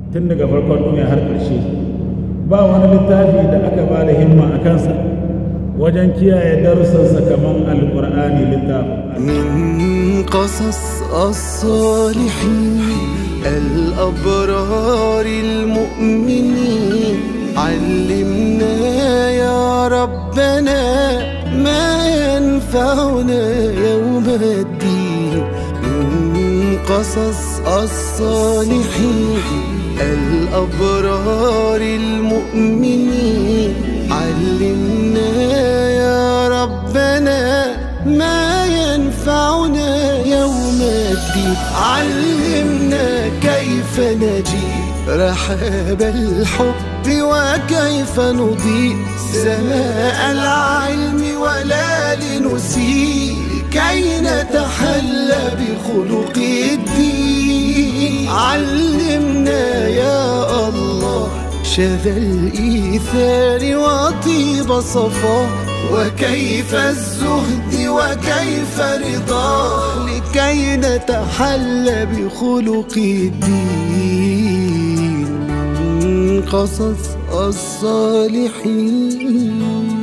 tun daga farkon duniya har ƙarshe ba wani littafi da aka ba da himma a kansa wajen kiyaye darussansa kaman alƙur'ani littafin من قصص الصالحين الأبرار المؤمنين علمنا يا ربنا ما ينفعنا يوم الدين من قصص الصالحين الأبرار المؤمنين علمنا يا ربنا ما ينفعنا يوم الدين علمنا كيف نجيب رحاب الحب وكيف نضيء سماء العلم ولا لنسيء كي نتحلى بخلق الدين علمنا يا الله شذا الإيثار وطيب صفا وكيف الزهد وكيف رضا لكي نتحلى بخلق الدين قصص الصالحين.